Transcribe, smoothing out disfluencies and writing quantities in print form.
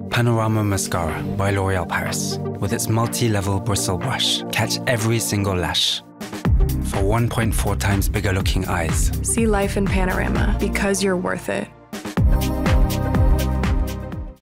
Panorama Mascara by L'Oréal Paris. With its multi-level bristle brush, catch every single lash. For 1.4 times bigger looking eyes. See life in Panorama because you're worth it.